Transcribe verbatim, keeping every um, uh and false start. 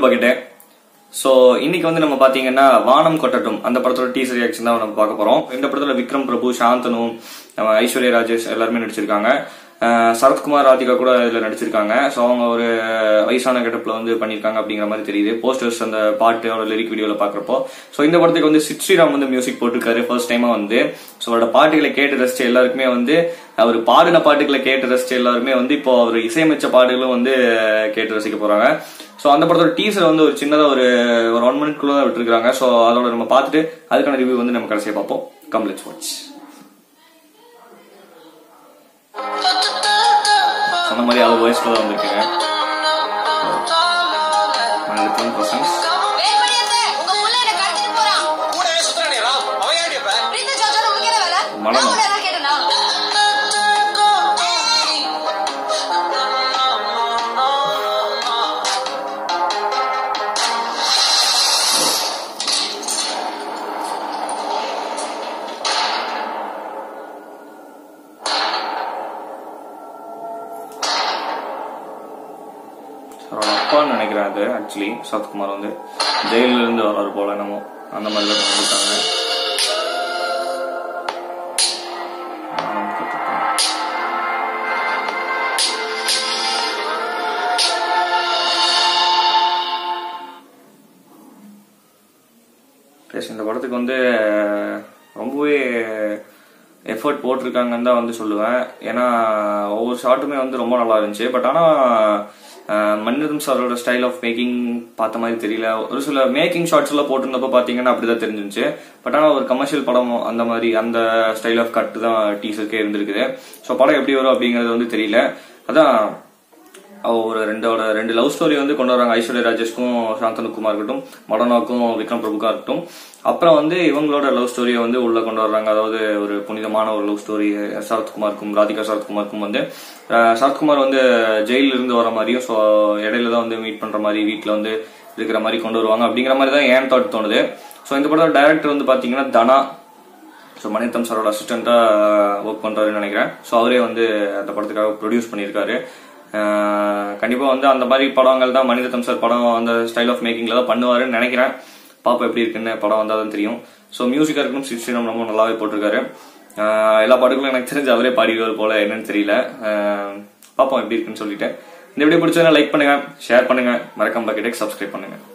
Tamil packet. So இன்னைக்கு வந்து நம்ம பாத்தீங்கன்னா வானம் கொட்டட்டும் அந்த படத்தோட டீசர் ரியாக்ஷன் தான் நம்ம பார்க்க போறோம். இந்த படத்துல விக்ரம் பிரபு, சாந்தனு, ஐஸ்வர்யா ராஜேஷ் எல்லாருமே நடிச்சிருக்காங்க. சரத்குமார், ராதிகா கூட இதுல நடிச்சிருக்காங்க. சோ அவங்க ஒரு வயசான கெட்டப்ல வந்து பண்ணிருக்காங்க அப்படிங்கிற மாதிரி தெரியுது போஸ்டர்ஸ் அந்த பாட்டோட லிரிக் வீடியோல பாக்குறப்போ. சோ இந்த படத்துக்கு வந்து ஸ்ரீராம் வந்து மியூசிக் போட்டிருக்காரு ஃபர்ஸ்ட் டைமா வந்து. சோ அவரோட பாட்டுகளை கேட்டு ரசிச்ச எல்லாருக்குமே வந்து அவர் பாடின பாட்டுகளை கேட்டு ரசிச்ச எல்லாருமே வந்து இப்போ அவர் இசையமைச்ச பாட்டுகளும் வந்து கேட்டு ரசிக்க போறாங்க. சோ அந்த படத்தோட டீசர் வந்து ஒரு சின்னதா ஒரு ஒரு ஒன் மினிட் குள்ள விட்டுருக்காங்க. சோ அதோட நம்ம பார்த்துட்டு அதுக்கான ரிவ்யூ வந்து நம்ம கடைசியா பார்ப்போம். Come let's watch. சொன்ன மாதிரி அவர் வாய்ஸ்ல தான் வந்திருக்கீங்க. மனம் அப்பான்னு நினைக்கிறேன். அது ஆக்சுவலி சரத்குமார் வந்து ஜெயில இருந்து வர்றாரு போல என்னமோ அந்த மாதிரி பண்ணிட்டாங்க. இந்த படத்துக்கு வந்து ரொம்பவே எஃபர்ட் போட்டிருக்காங்கன்னு தான் வந்து சொல்லுவேன். ஏன்னா ஒவ்வொரு ஷாட்டுமே வந்து ரொம்ப நல்லா இருந்துச்சு. பட் ஆனா மன்னிதம் சாரோட ஸ்டைல் ஆஃப் மேக்கிங் பார்த்த மாதிரி தெரியல. ஒரு சில மேக்கிங் ஷார்ட்ஸ் எல்லாம் போட்டிருந்தப்ப பாத்தீங்கன்னா அப்படிதான் தெரிஞ்சிருச்சு. பட் ஆனா ஒரு கமர்ஷியல் படம் அந்த மாதிரி அந்த ஸ்டைல் ஆஃப் கட் தான் டீசருக்கே இருந்திருக்குது. ஸோ படம் எப்படி வரும் அப்படிங்கறது வந்து தெரியல. அதான் ஒரு ரெண்டோட ரெண்டு லவ் ஸ்டோரி வந்து கொண்டு வராங்க. ஐஸ்வர்யா ராஜேஷ்க்கும் சாந்தனுக்குமா இருக்கட்டும், மடோனாக்கும் விக்ரம் பிரபுக்கா இருக்கட்டும். அப்புறம் வந்து இவங்களோட லவ் ஸ்டோரியை வந்து உள்ள கொண்டு வர்றாங்க. அதாவது ஒரு புனிதமான ஒரு லவ் ஸ்டோரி சரத்குமாருக்கும் ராதிகா சரத்குமாருக்கும் வந்து சரத்குமார் வந்து ஜெயில இருந்து வர மாதிரியும் ஸோ இடையில தான் வந்து மீட் பண்ற மாதிரி வீட்டுல வந்து இருக்கிற மாதிரி கொண்டு வருவாங்க அப்படிங்கிற மாதிரி தான் ஏன் தாட் தோணுது. ஸோ இந்த படத்தோட டைரக்டர் வந்து பாத்தீங்கன்னா தனா. ஸோ மணிரத்னம் சாரோட அசிஸ்டண்டா ஒர்க் பண்றாருன்னு நினைக்கிறேன். ஸோ அவரே வந்து அந்த படத்துக்காக ப்ரொடியூஸ் பண்ணியிருக்காரு. கண்டிப்பா வந்து அந்த மாதிரி படங்கள் தான் மணிரத்னம் சார் படம் அந்த ஸ்டைல் ஆஃப் மேக்கிங்ல தான் பண்ணுவாருன்னு நினைக்கிறேன். பாப்பா எப்படி இருக்குன்னு படம் வந்தாதான் தெரியும். ஸோ மியூசிக்கா இருக்கணும் ஸ்ரீராம் ரொம்ப நல்லாவே போட்டிருக்காரு. எல்லா பாட்டுகளும் எனக்கு தெரிஞ்சு அவரே பாடிடுவார் போல, என்னன்னு தெரியல. பாப்போம் எப்படி இருக்குன்னு சொல்லிட்டு. இந்த வீடியோ பிடிச்சதுன்னா லைக் பண்ணுங்க, ஷேர் பண்ணுங்க, மறக்காம பாக்கெட்டுக்கு சப்ஸ்கிரைப் பண்ணுங்க.